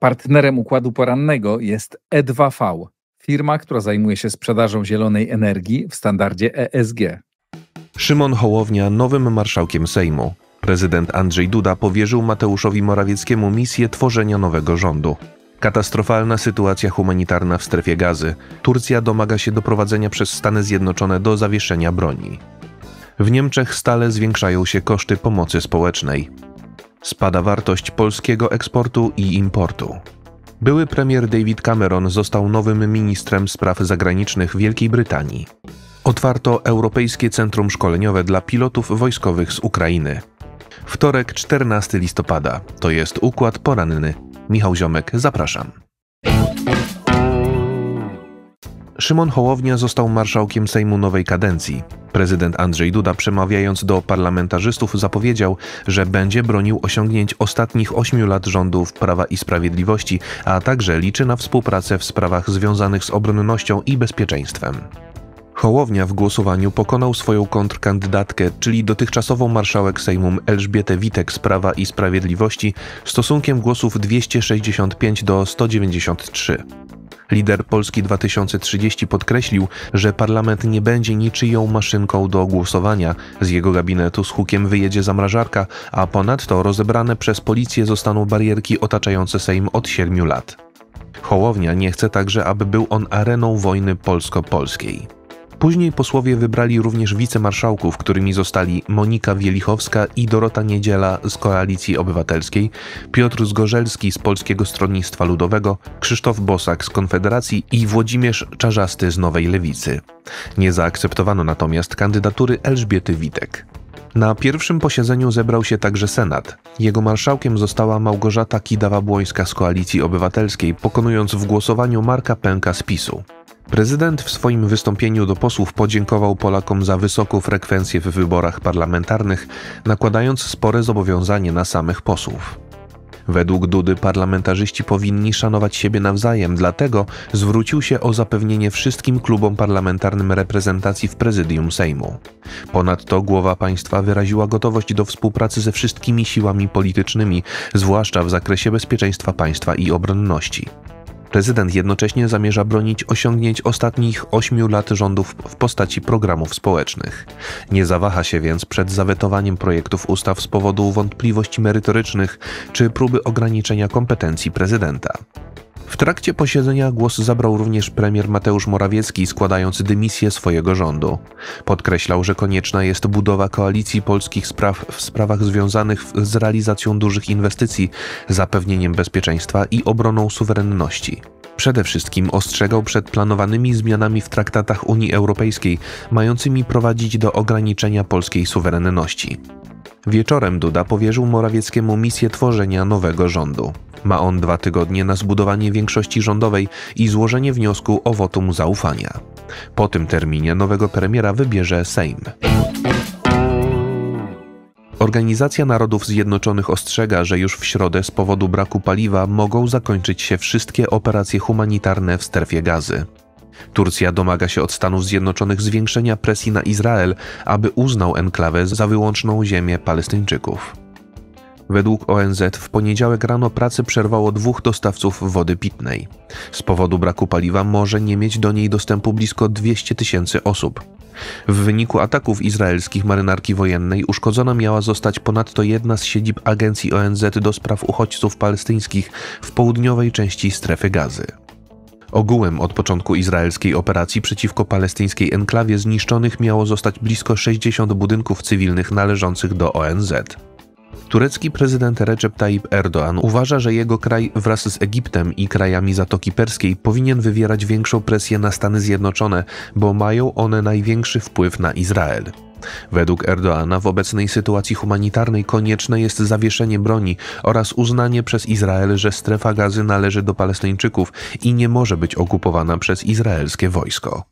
Partnerem układu porannego jest E2V, firma, która zajmuje się sprzedażą zielonej energii w standardzie ESG. Szymon Hołownia nowym marszałkiem Sejmu. Prezydent Andrzej Duda powierzył Mateuszowi Morawieckiemu misję tworzenia nowego rządu. Katastrofalna sytuacja humanitarna w strefie Gazy. Turcja domaga się doprowadzenia przez Stany Zjednoczone do zawieszenia broni. W Niemczech stale zwiększają się koszty pomocy społecznej. Spada wartość polskiego eksportu i importu. Były premier David Cameron został nowym ministrem spraw zagranicznych Wielkiej Brytanii. Otwarto Europejskie Centrum Szkoleniowe dla pilotów wojskowych z Ukrainy. Wtorek, 14 listopada. To jest Układ Poranny. Michał Ziomek, zapraszam. Szymon Hołownia został marszałkiem Sejmu nowej kadencji. Prezydent Andrzej Duda, przemawiając do parlamentarzystów, zapowiedział, że będzie bronił osiągnięć ostatnich 8 lat rządów Prawa i Sprawiedliwości, a także liczy na współpracę w sprawach związanych z obronnością i bezpieczeństwem. Hołownia w głosowaniu pokonał swoją kontrkandydatkę, czyli dotychczasową marszałek Sejmu Elżbietę Witek z Prawa i Sprawiedliwości, stosunkiem głosów 265 do 193. Lider Polski 2030 podkreślił, że parlament nie będzie niczyją maszynką do głosowania. Z jego gabinetu z hukiem wyjedzie zamrażarka, a ponadto rozebrane przez policję zostaną barierki otaczające Sejm od 7 lat. Hołownia nie chce także, aby był on areną wojny polsko-polskiej. Później posłowie wybrali również wicemarszałków, którymi zostali Monika Wielichowska i Dorota Niedziela z Koalicji Obywatelskiej, Piotr Zgorzelski z Polskiego Stronnictwa Ludowego, Krzysztof Bosak z Konfederacji i Włodzimierz Czarzasty z Nowej Lewicy. Nie zaakceptowano natomiast kandydatury Elżbiety Witek. Na pierwszym posiedzeniu zebrał się także Senat. Jego marszałkiem została Małgorzata Kidawa-Błońska z Koalicji Obywatelskiej, pokonując w głosowaniu Marka Pęka z PiS-u. Prezydent w swoim wystąpieniu do posłów podziękował Polakom za wysoką frekwencję w wyborach parlamentarnych, nakładając spore zobowiązanie na samych posłów. Według Dudy parlamentarzyści powinni szanować siebie nawzajem, dlatego zwrócił się o zapewnienie wszystkim klubom parlamentarnym reprezentacji w prezydium Sejmu. Ponadto głowa państwa wyraziła gotowość do współpracy ze wszystkimi siłami politycznymi, zwłaszcza w zakresie bezpieczeństwa państwa i obronności. Prezydent jednocześnie zamierza bronić osiągnięć ostatnich 8 lat rządów w postaci programów społecznych. Nie zawaha się więc przed zawetowaniem projektów ustaw z powodu wątpliwości merytorycznych czy próby ograniczenia kompetencji prezydenta. W trakcie posiedzenia głos zabrał również premier Mateusz Morawiecki, składając dymisję swojego rządu. Podkreślał, że konieczna jest budowa koalicji polskich spraw w sprawach związanych z realizacją dużych inwestycji, zapewnieniem bezpieczeństwa i obroną suwerenności. Przede wszystkim ostrzegał przed planowanymi zmianami w traktatach Unii Europejskiej, mającymi prowadzić do ograniczenia polskiej suwerenności. Wieczorem Duda powierzył Morawieckiemu misję tworzenia nowego rządu. Ma on 2 tygodnie na zbudowanie większości rządowej i złożenie wniosku o wotum zaufania. Po tym terminie nowego premiera wybierze Sejm. Organizacja Narodów Zjednoczonych ostrzega, że już w środę z powodu braku paliwa mogą zakończyć się wszystkie operacje humanitarne w strefie Gazy. Turcja domaga się od Stanów Zjednoczonych zwiększenia presji na Izrael, aby uznał enklawę za wyłączną ziemię Palestyńczyków. Według ONZ w poniedziałek rano pracę przerwało 2 dostawców wody pitnej. Z powodu braku paliwa może nie mieć do niej dostępu blisko 200 000 osób. W wyniku ataków izraelskich marynarki wojennej uszkodzona miała zostać ponadto jedna z siedzib agencji ONZ do spraw uchodźców palestyńskich w południowej części strefy Gazy. Ogółem od początku izraelskiej operacji przeciwko palestyńskiej enklawie zniszczonych miało zostać blisko 60 budynków cywilnych należących do ONZ. Turecki prezydent Recep Tayyip Erdoğan uważa, że jego kraj wraz z Egiptem i krajami Zatoki Perskiej powinien wywierać większą presję na Stany Zjednoczone, bo mają one największy wpływ na Izrael. Według Erdoğana w obecnej sytuacji humanitarnej konieczne jest zawieszenie broni oraz uznanie przez Izrael, że strefa Gazy należy do Palestyńczyków i nie może być okupowana przez izraelskie wojsko.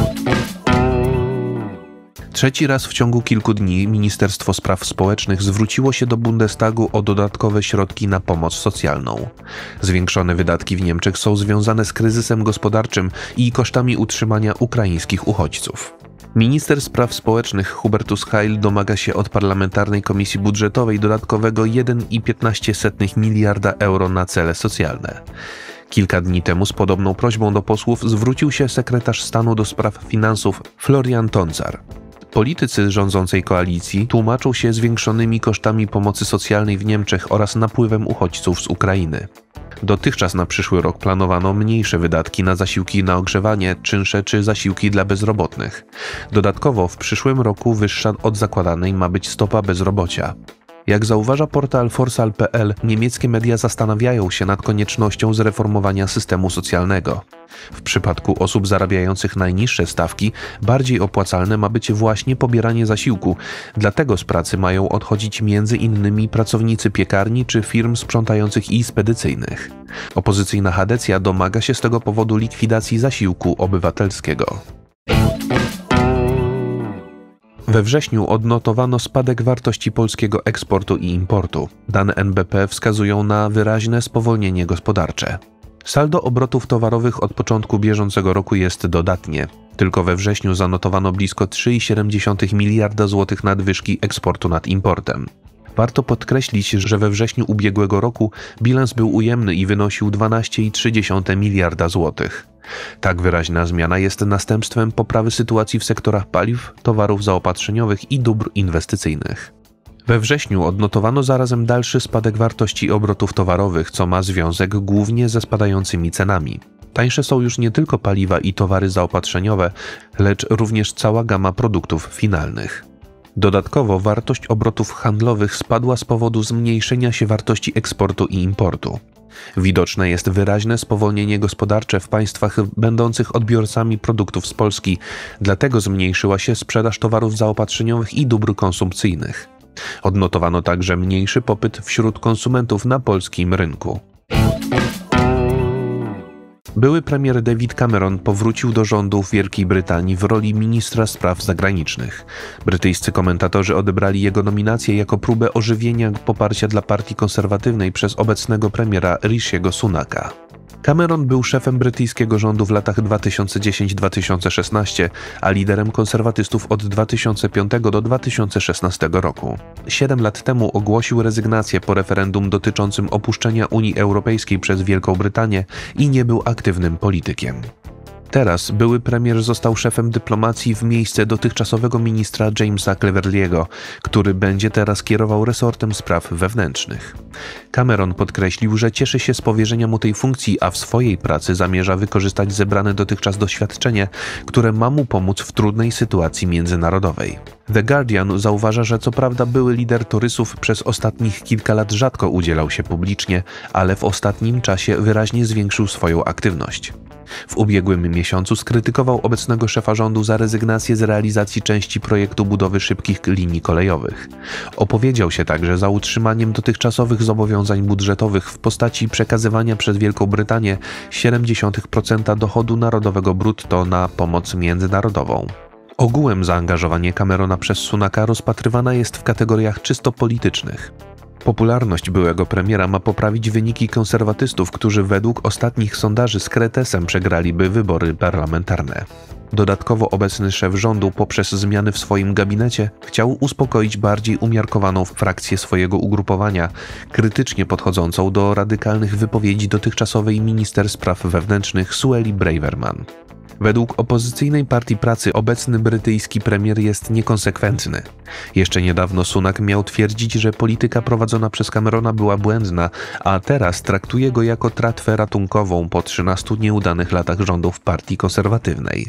Trzeci raz w ciągu kilku dni Ministerstwo Spraw Społecznych zwróciło się do Bundestagu o dodatkowe środki na pomoc socjalną. Zwiększone wydatki w Niemczech są związane z kryzysem gospodarczym i kosztami utrzymania ukraińskich uchodźców. Minister Spraw Społecznych Hubertus Heil domaga się od Parlamentarnej Komisji Budżetowej dodatkowego 1,15 miliarda euro na cele socjalne. Kilka dni temu z podobną prośbą do posłów zwrócił się sekretarz stanu do spraw finansów Florian Tonczar. Politycy rządzącej koalicji tłumaczą się zwiększonymi kosztami pomocy socjalnej w Niemczech oraz napływem uchodźców z Ukrainy. Dotychczas na przyszły rok planowano mniejsze wydatki na zasiłki na ogrzewanie, czynsze czy zasiłki dla bezrobotnych. Dodatkowo w przyszłym roku wyższa od zakładanej ma być stopa bezrobocia. Jak zauważa portal Forsal.pl, niemieckie media zastanawiają się nad koniecznością zreformowania systemu socjalnego. W przypadku osób zarabiających najniższe stawki, bardziej opłacalne ma być właśnie pobieranie zasiłku, dlatego z pracy mają odchodzić m.in. pracownicy piekarni czy firm sprzątających i spedycyjnych. Opozycyjna Hadecja domaga się z tego powodu likwidacji zasiłku obywatelskiego. We wrześniu odnotowano spadek wartości polskiego eksportu i importu. Dane NBP wskazują na wyraźne spowolnienie gospodarcze. Saldo obrotów towarowych od początku bieżącego roku jest dodatnie. Tylko we wrześniu zanotowano blisko 3,7 miliarda złotych nadwyżki eksportu nad importem. Warto podkreślić, że we wrześniu ubiegłego roku bilans był ujemny i wynosił 12,3 miliarda złotych. Tak wyraźna zmiana jest następstwem poprawy sytuacji w sektorach paliw, towarów zaopatrzeniowych i dóbr inwestycyjnych. We wrześniu odnotowano zarazem dalszy spadek wartości obrotów towarowych, co ma związek głównie ze spadającymi cenami. Tańsze są już nie tylko paliwa i towary zaopatrzeniowe, lecz również cała gama produktów finalnych. Dodatkowo wartość obrotów handlowych spadła z powodu zmniejszenia się wartości eksportu i importu. Widoczne jest wyraźne spowolnienie gospodarcze w państwach będących odbiorcami produktów z Polski, dlatego zmniejszyła się sprzedaż towarów zaopatrzeniowych i dóbr konsumpcyjnych. Odnotowano także mniejszy popyt wśród konsumentów na polskim rynku. Były premier David Cameron powrócił do rządu w Wielkiej Brytanii w roli ministra spraw zagranicznych. Brytyjscy komentatorzy odebrali jego nominację jako próbę ożywienia poparcia dla partii konserwatywnej przez obecnego premiera Rishiego Sunaka. Cameron był szefem brytyjskiego rządu w latach 2010-2016, a liderem konserwatystów od 2005 do 2016 roku. 7 lat temu ogłosił rezygnację po referendum dotyczącym opuszczenia Unii Europejskiej przez Wielką Brytanię i nie był aktywnym politykiem. Teraz były premier został szefem dyplomacji w miejsce dotychczasowego ministra Jamesa Cleverly'ego, który będzie teraz kierował resortem spraw wewnętrznych. Cameron podkreślił, że cieszy się z powierzenia mu tej funkcji, a w swojej pracy zamierza wykorzystać zebrane dotychczas doświadczenie, które ma mu pomóc w trudnej sytuacji międzynarodowej. The Guardian zauważa, że co prawda były lider torysów przez ostatnich kilka lat rzadko udzielał się publicznie, ale w ostatnim czasie wyraźnie zwiększył swoją aktywność. W ubiegłym miesiącu skrytykował obecnego szefa rządu za rezygnację z realizacji części projektu budowy szybkich linii kolejowych. Opowiedział się także za utrzymaniem dotychczasowych zobowiązań budżetowych w postaci przekazywania przez Wielką Brytanię 0,7% dochodu narodowego brutto na pomoc międzynarodową. Ogółem zaangażowanie Camerona przez Sunaka rozpatrywana jest w kategoriach czysto politycznych. Popularność byłego premiera ma poprawić wyniki konserwatystów, którzy według ostatnich sondaży z kretesem przegraliby wybory parlamentarne. Dodatkowo obecny szef rządu poprzez zmiany w swoim gabinecie chciał uspokoić bardziej umiarkowaną frakcję swojego ugrupowania, krytycznie podchodzącą do radykalnych wypowiedzi dotychczasowej minister spraw wewnętrznych Sueli Braverman. Według opozycyjnej Partii Pracy obecny brytyjski premier jest niekonsekwentny. Jeszcze niedawno Sunak miał twierdzić, że polityka prowadzona przez Camerona była błędna, a teraz traktuje go jako tratwę ratunkową po 13 nieudanych latach rządów Partii Konserwatywnej.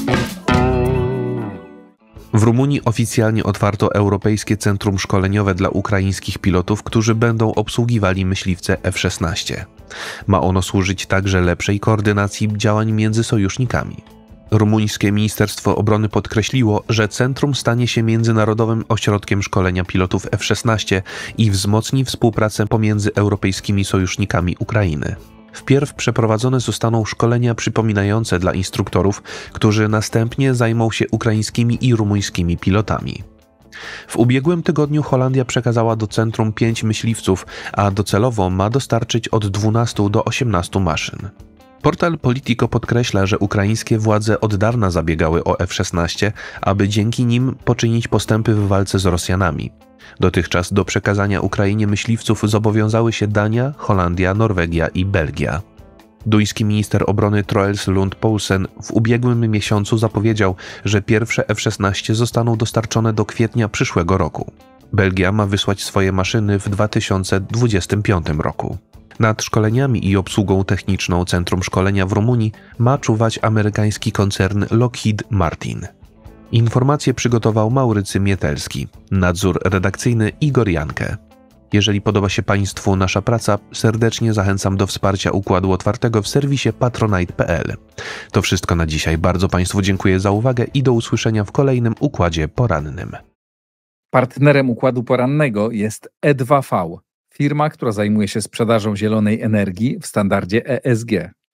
W Rumunii oficjalnie otwarto Europejskie Centrum Szkoleniowe dla ukraińskich pilotów, którzy będą obsługiwali myśliwce F-16. Ma ono służyć także lepszej koordynacji działań między sojusznikami. Rumuńskie Ministerstwo Obrony podkreśliło, że centrum stanie się międzynarodowym ośrodkiem szkolenia pilotów F-16 i wzmocni współpracę pomiędzy europejskimi sojusznikami Ukrainy. Wpierw przeprowadzone zostaną szkolenia przypominające dla instruktorów, którzy następnie zajmą się ukraińskimi i rumuńskimi pilotami. W ubiegłym tygodniu Holandia przekazała do centrum 5 myśliwców, a docelowo ma dostarczyć od 12 do 18 maszyn. Portal Politico podkreśla, że ukraińskie władze od dawna zabiegały o F-16, aby dzięki nim poczynić postępy w walce z Rosjanami. Dotychczas do przekazania Ukrainie myśliwców zobowiązały się Dania, Holandia, Norwegia i Belgia. Duński minister obrony Troels Lund Poulsen w ubiegłym miesiącu zapowiedział, że pierwsze F-16 zostaną dostarczone do kwietnia przyszłego roku. Belgia ma wysłać swoje maszyny w 2025 roku. Nad szkoleniami i obsługą techniczną Centrum Szkolenia w Rumunii ma czuwać amerykański koncern Lockheed Martin. Informacje przygotował Maurycy Mietelski, nadzór redakcyjny Igor Jankę. Jeżeli podoba się Państwu nasza praca, serdecznie zachęcam do wsparcia Układu Otwartego w serwisie patronite.pl. To wszystko na dzisiaj. Bardzo Państwu dziękuję za uwagę i do usłyszenia w kolejnym Układzie Porannym. Partnerem Układu Porannego jest E2V, firma, która zajmuje się sprzedażą zielonej energii w standardzie ESG.